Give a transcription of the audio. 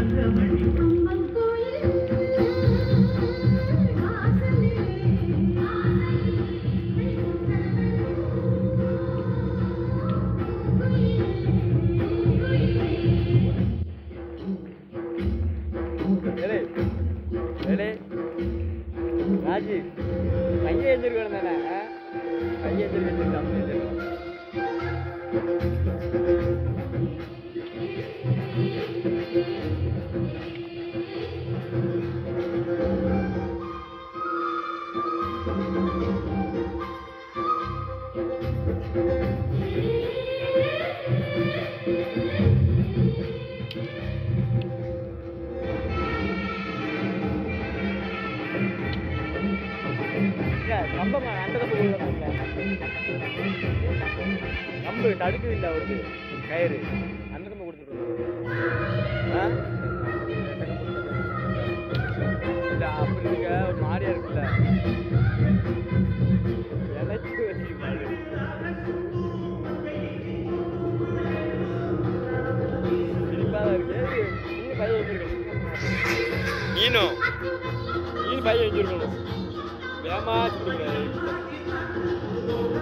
ராஜி கையை எந்திருக்கணும் தானே கையை எந்திருக்கணும் கம்பமா அந்த கம்பு கம்பு தடுக்குது இல்லை அவருக்கு கயிறு அந்த கம்பு கொடுத்துருவோம் இல்லை அப்படி இருக்க ஒரு மாதிரியா இருக்குல்ல இணைச்சி வச்சிருக்காரு சிரிப்பாக இருக்கு இன்னும் பையன் வச்சிருக்கணும் நீனும் பையன் வச்சிருக்கணும் ஏமா